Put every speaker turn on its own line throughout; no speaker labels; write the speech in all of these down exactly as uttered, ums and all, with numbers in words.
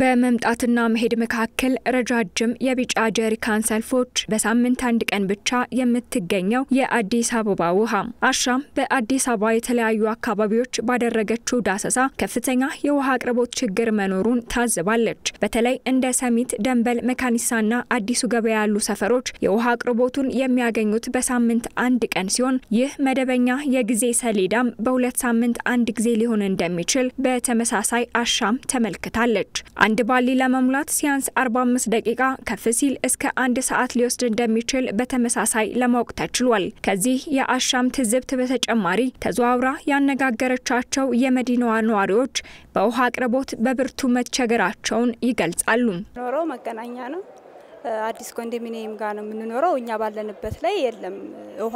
በመምጣትና መሄድ መካከል ረጃጅም የቢጫ ጀሪካን ሰልፎች በሳምንት አንድ ቀን ብቻ የምትገኘው የአዲስ አበባ ውሃ አሻም በአዲስ አበባ የተለያዩ አካባቢዎች ባደረገችው ዳሰሳ ከፍተኛ የውሃ አቅርቦት ችግር መኖሩን ታዝባለች። በተለይ እንደ ሰሚት፣ ደንበል፣ መካኒሳና አዲሱ ገበያ ያሉ ሰፈሮች የውሃ አቅርቦቱን የሚያገኙት በሳምንት አንድ ቀን ሲሆን ይህ መደበኛ የጊዜ ሰሌዳም በሁለት ሳምንት አንድ ጊዜ ሊሆን እንደሚችል በተመሳሳይ አሻም ተመልክታለች። አንድ ባሊ ለመሙላት ሲያንስ አርባ አምስት ደቂቃ ከፍ ሲል እስከ አንድ ሰዓት ሊወስድ እንደሚችል በተመሳሳይ ለማወቅ ተችሏል። ከዚህ የአሻም ትዝብት በተጨማሪ ተዘዋውራ ያነጋገረቻቸው የመዲናዋ ነዋሪዎች በውሃ አቅርቦት በብርቱ መቸገራቸውን ይገልጻሉ።
ኖረው መገናኛ ነው። አዲስ ኮንዶሚኒየም ጋር ነው የምንኖረው። እኛ ባለንበት ላይ የለም ውሃ።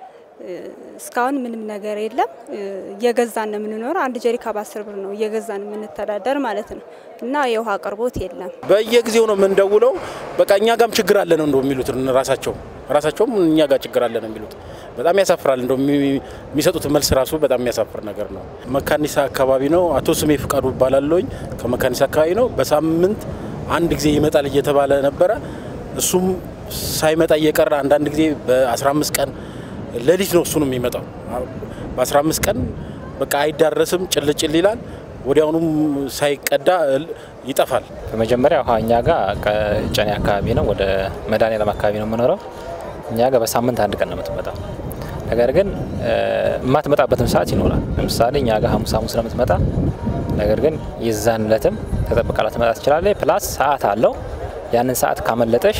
እስካሁን ምንም ነገር የለም። የገዛን ነው የምንኖረው። አንድ ጀሪካ በአስር ብር ነው የገዛን የምንተዳደር ማለት ነው። እና የውሃ አቅርቦት የለም።
በየጊዜው ነው የምንደውለው። በቃ እኛ ጋርም ችግር አለ ነው እንደሚሉት ራሳቸው ራሳቸውም እኛ ጋር ችግር አለ ነው የሚሉት። በጣም ያሳፍራል። እንደው የሚሰጡት መልስ ራሱ በጣም የሚያሳፍር ነገር ነው። መካኒሳ አካባቢ ነው። አቶ ስሜ ፍቃዱ ባላለኝ ከመካኒሳ አካባቢ ነው። በሳምንት አንድ ጊዜ ይመጣል እየተባለ ነበር። እሱም ሳይመጣ እየቀረ አንዳንድ ጊዜ በ15 ቀን ለሊት ነው እሱንም የሚመጣው። በ15 ቀን በቃ አይዳረስም፣ ጭልጭል ይላል። ወዲያውኑም ሳይቀዳ ይጠፋል።
በመጀመሪያ ውሃኛ ጋር ጨኔ አካባቢ ነው፣ ወደ መድኃኔዓለም አካባቢ ነው የምኖረው። እኛ ጋር በሳምንት አንድ ቀን ነው የምትመጣው። ነገር ግን የማትመጣበትም ሰዓት ይኖራል። ለምሳሌ እኛ ጋር ሐሙስ ሐሙስ ነው የምትመጣ። ነገር ግን የዛን ዕለትም ተጠብቃ ልትመጣ ትችላለች። ፕላስ ሰዓት አለው። ያንን ሰዓት ካመለጠሽ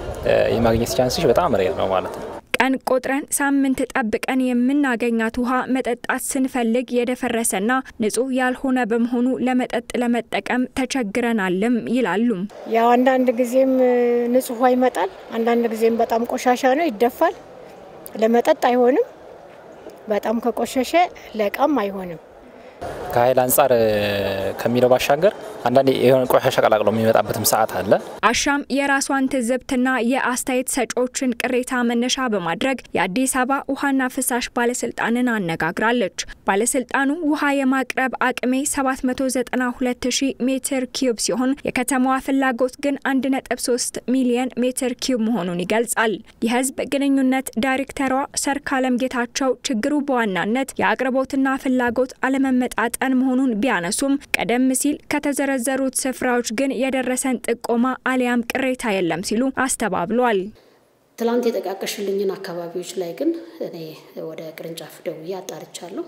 የማግኘት ቻንስሽ በጣም ሬር ነው ማለት ነው።
ቀን ቆጥረን ሳምንት ጠብቀን የምናገኛት ውሃ መጠጣት ስንፈልግ የደፈረሰና ንጹህ ያልሆነ በመሆኑ ለመጠጥ ለመጠቀም ተቸግረናልም ይላሉ።
ያው አንዳንድ ጊዜም ንጹህ ውሃ ይመጣል፣ አንዳንድ ጊዜም በጣም ቆሻሻ ነው ይደፋል። ለመጠጥ አይሆንም፣ በጣም ከቆሸሸ ለቃም አይሆንም።
ከኃይል አንፃር ከሚለው ባሻገር አንዳንዴ የሆነ ቆሻሻ ቀላቅሎ የሚመጣበትም ሰዓት አለ።
አሻም የራሷን ትዝብትና የአስተያየት ሰጪዎችን ቅሬታ መነሻ በማድረግ የአዲስ አበባ ውሃና ፍሳሽ ባለስልጣንን አነጋግራለች። ባለስልጣኑ ውሃ የማቅረብ አቅሜ ሰባት መቶ ዘጠና ሁለት ሺህ ሜትር ኪዩብ ሲሆን የከተማዋ ፍላጎት ግን አንድ ነጥብ ሶስት ሚሊዮን ሜትር ኪዩብ መሆኑን ይገልጻል። የህዝብ ግንኙነት ዳይሬክተሯ ሰርካለም ጌታቸው ችግሩ በዋናነት የአቅርቦትና ፍላጎት አለመመጣጠን መሆኑን ቢያነሱም ቀደም ሲል ከተዘረዘሩት ስፍራዎች ግን የደረሰን ጥቆማ አሊያም ቅሬታ የለም ሲሉ አስተባብሏል።
ትላንት የተቃቀሽልኝን አካባቢዎች ላይ ግን እኔ ወደ ቅርንጫፍ ደውዬ አጣርቻለሁ።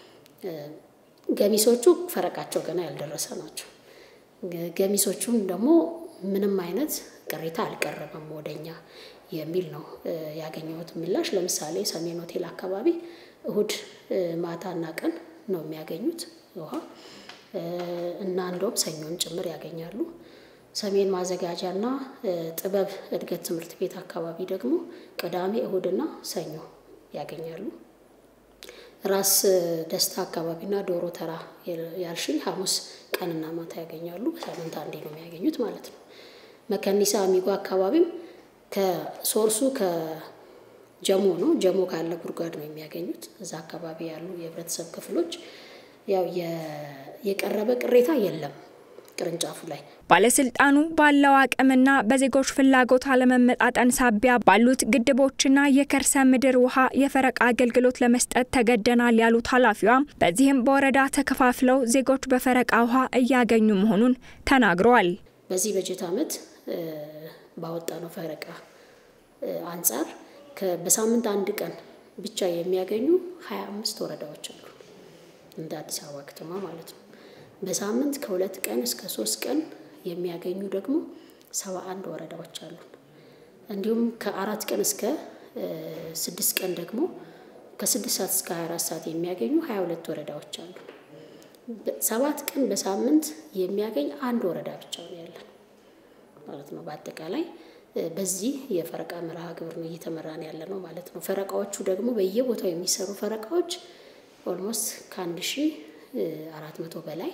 ገሚሶቹ ፈረቃቸው ገና ያልደረሰ ናቸው። ገሚሶቹም ደግሞ ምንም አይነት ቅሬታ አልቀረበም ወደኛ የሚል ነው ያገኘሁት ምላሽ። ለምሳሌ ሰሜን ሆቴል አካባቢ እሁድ ማታና ቀን ነው የሚያገኙት ውሃ እና እንደውም ሰኞን ጭምር ያገኛሉ። ሰሜን ማዘጋጃና ጥበብ እድገት ትምህርት ቤት አካባቢ ደግሞ ቅዳሜ እሁድና ሰኞ ያገኛሉ። ራስ ደስታ አካባቢና ዶሮ ተራ ያልሽኝ ሐሙስ ቀንና ማታ ያገኛሉ። በሳምንት አንዴ ነው የሚያገኙት ማለት ነው። መከኒሳ አሚጎ አካባቢም ከሶርሱ ከጀሞ ነው ጀሞ ካለ ጉርጓድ ነው የሚያገኙት። እዛ አካባቢ ያሉ የህብረተሰብ ክፍሎች ያው የቀረበ ቅሬታ የለም ቅርንጫፉ ላይ።
ባለስልጣኑ ባለው አቅምና በዜጎች ፍላጎት አለመመጣጠን ሳቢያ ባሉት ግድቦችና የከርሰ ምድር ውሃ የፈረቃ አገልግሎት ለመስጠት ተገደናል ያሉት ኃላፊዋ በዚህም በወረዳ ተከፋፍለው ዜጎች በፈረቃ ውሃ እያገኙ መሆኑን ተናግረዋል።
በዚህ በጀት ዓመት ባወጣነው ፈረቃ አንፃር በሳምንት አንድ ቀን ብቻ የሚያገኙ ሀያ አምስት ወረዳዎች አሉ እንደ አዲስ አበባ ከተማ ማለት ነው። በሳምንት ከሁለት ቀን እስከ ሶስት ቀን የሚያገኙ ደግሞ ሰባ አንድ ወረዳዎች አሉ። እንዲሁም ከአራት ቀን እስከ ስድስት ቀን ደግሞ ከስድስት ሰዓት እስከ ሀያ አራት ሰዓት የሚያገኙ ሀያ ሁለት ወረዳዎች አሉ። ሰባት ቀን በሳምንት የሚያገኝ አንድ ወረዳ ብቻ ነው ያለን ማለት ነው። በአጠቃላይ በዚህ የፈረቃ መርሃ ግብር ነው እየተመራን ያለ ነው ማለት ነው። ፈረቃዎቹ ደግሞ በየቦታው የሚሰሩ ፈረቃዎች ኦልሞስት ከአንድ ሺህ አራት መቶ በላይ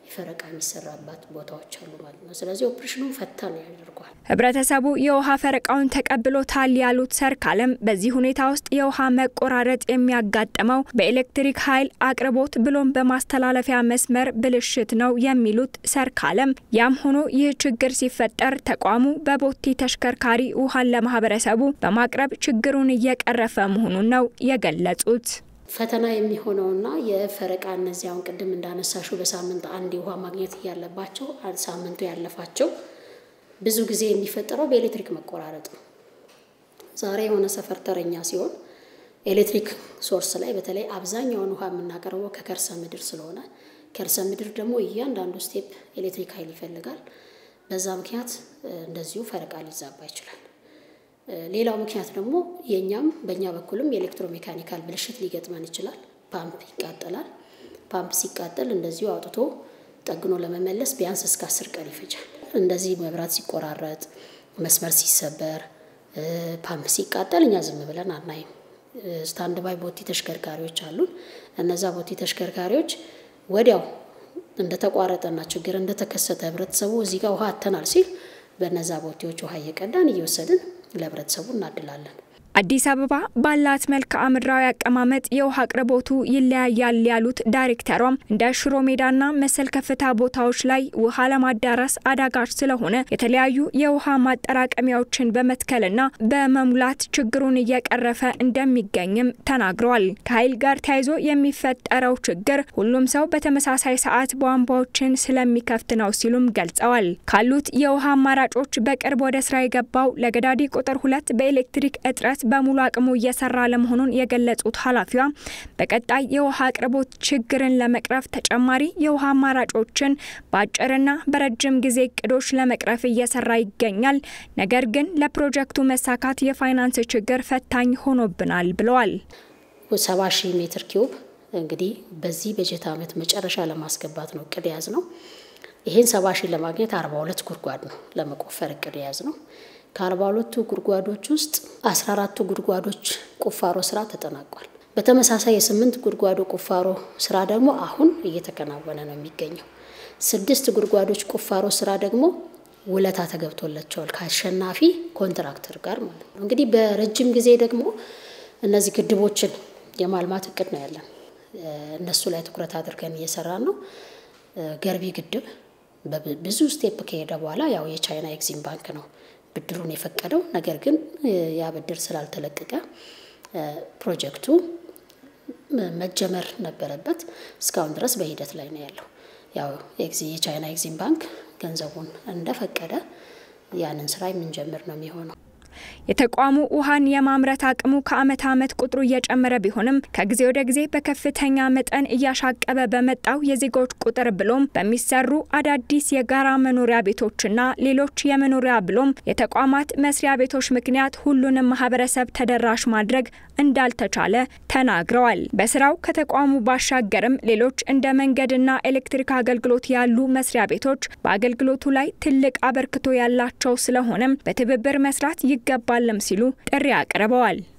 ፈረቃ የሚሰራባት ቦታዎች አሉ ማለት ነው። ስለዚህ ኦፕሬሽኑ ፈታኝ ያደርጋል።
ህብረተሰቡ የውሃ ፈረቃውን ተቀብሎታል ያሉት ሰርካለም በዚህ ሁኔታ ውስጥ የውሃ መቆራረጥ የሚያጋጥመው በኤሌክትሪክ ኃይል አቅርቦት ብሎም በማስተላለፊያ መስመር ብልሽት ነው የሚሉት ሰርካለም ያም ሆኖ ይህ ችግር ሲፈጠር ተቋሙ በቦቲ ተሽከርካሪ ውሃን ለማህበረሰቡ በማቅረብ ችግሩን እየቀረፈ መሆኑን ነው የገለጹት።
ፈተና የሚሆነውና የፈረቃ እነዚያውን ቅድም እንዳነሳሽው በሳምንት አንድ ውሃ ማግኘት ያለባቸው ሳምንቱ ያለፋቸው ብዙ ጊዜ የሚፈጠረው በኤሌክትሪክ መቆራረጥ ነው። ዛሬ የሆነ ሰፈር ተረኛ ሲሆን ኤሌክትሪክ ሶርስ ላይ በተለይ አብዛኛውን ውሃ የምናቀርበው ከከርሰ ምድር ስለሆነ ከርሰ ምድር ደግሞ እያንዳንዱ ስቴፕ ኤሌክትሪክ ኃይል ይፈልጋል። በዛ ምክንያት እንደዚሁ ፈረቃ ሊዛባ ይችላል። ሌላው ምክንያት ደግሞ የኛም በእኛ በኩልም የኤሌክትሮሜካኒካል ብልሽት ሊገጥመን ይችላል። ፓምፕ ይቃጠላል። ፓምፕ ሲቃጠል እንደዚሁ አውጥቶ ጠግኖ ለመመለስ ቢያንስ እስከ አስር ቀን ይፈጃል። እንደዚህ መብራት ሲቆራረጥ መስመር ሲሰበር ፓምፕ ሲቃጠል እኛ ዝም ብለን አናይም። ስታንድ ባይ ቦቲ ተሽከርካሪዎች አሉን። እነዛ ቦቲ ተሽከርካሪዎች ወዲያው እንደተቋረጠና ችግር እንደተከሰተ ህብረተሰቡ እዚህ ጋር ውሃ አተናል ሲል በነዛ ቦቲዎች ውሃ እየቀዳን እየወሰድን ለህብረተሰቡ እናድላለን።
አዲስ አበባ ባላት መልክዓ ምድራዊ አቀማመጥ የውሃ አቅርቦቱ ይለያያል ያሉት ዳይሬክተሯም እንደ ሽሮ ሜዳና መሰል ከፍታ ቦታዎች ላይ ውሃ ለማዳረስ አዳጋች ስለሆነ የተለያዩ የውሃ ማጠራቀሚያዎችን በመትከልና በመሙላት ችግሩን እየቀረፈ እንደሚገኝም ተናግረዋል። ከኃይል ጋር ተያይዞ የሚፈጠረው ችግር ሁሉም ሰው በተመሳሳይ ሰዓት ቧንቧዎችን ስለሚከፍት ነው ሲሉም ገልጸዋል። ካሉት የውሃ አማራጮች በቅርብ ወደ ስራ የገባው ለገዳዲ ቁጥር ሁለት በኤሌክትሪክ እጥረት በሙሉ አቅሙ እየሰራ ለመሆኑን የገለጹት ኃላፊዋ በቀጣይ የውሃ አቅርቦት ችግርን ለመቅረፍ ተጨማሪ የውሃ አማራጮችን በአጭርና በረጅም ጊዜ እቅዶች ለመቅረፍ እየሰራ ይገኛል። ነገር ግን ለፕሮጀክቱ መሳካት የፋይናንስ ችግር ፈታኝ ሆኖብናል ብለዋል።
ሰባ ሺህ ሜትር ኪዩብ እንግዲህ በዚህ በጀት ዓመት መጨረሻ ለማስገባት ነው እቅድ ያዝ ነው። ይሄን ሰባ ሺህ ለማግኘት አርባ ሁለት ጉድጓድ ነው ለመቆፈር እቅድ ያዝ ነው። ከአርባ ሁለቱ ጉድጓዶች ውስጥ አስራ አራቱ ጉድጓዶች ቁፋሮ ስራ ተጠናቋል። በተመሳሳይ የስምንት ጉድጓዶ ቁፋሮ ስራ ደግሞ አሁን እየተከናወነ ነው የሚገኘው። ስድስት ጉድጓዶች ቁፋሮ ስራ ደግሞ ውለታ ተገብቶላቸዋል ከአሸናፊ ኮንትራክተር ጋር ማለት ነው። እንግዲህ በረጅም ጊዜ ደግሞ እነዚህ ግድቦችን የማልማት እቅድ ነው ያለን። እነሱ ላይ ትኩረት አድርገን እየሰራን ነው። ገርቢ ግድብ በብዙ ስቴፕ ከሄደ በኋላ ያው የቻይና ኤግዚም ባንክ ነው ብድሩን የፈቀደው። ነገር ግን ያ ብድር ስላልተለቀቀ ፕሮጀክቱ መጀመር ነበረበት። እስካሁን ድረስ በሂደት ላይ ነው ያለው። ያው የቻይና ኤግዚም ባንክ ገንዘቡን እንደፈቀደ ያንን ስራ የምንጀምር ነው የሚሆነው።
የተቋሙ ውሃን የማምረት አቅሙ ከአመት አመት ቁጥሩ እየጨመረ ቢሆንም ከጊዜ ወደ ጊዜ በከፍተኛ መጠን እያሻቀበ በመጣው የዜጎች ቁጥር ብሎም በሚሰሩ አዳዲስ የጋራ መኖሪያ ቤቶችና ሌሎች የመኖሪያ ብሎም የተቋማት መስሪያ ቤቶች ምክንያት ሁሉንም ማህበረሰብ ተደራሽ ማድረግ እንዳልተቻለ ተናግረዋል። በስራው ከተቋሙ ባሻገርም ሌሎች እንደ መንገድና ኤሌክትሪክ አገልግሎት ያሉ መስሪያ ቤቶች በአገልግሎቱ ላይ ትልቅ አበርክቶ ያላቸው ስለሆነም በትብብር መስራት ይገባልም ሲሉ ጥሪ አቅርበዋል።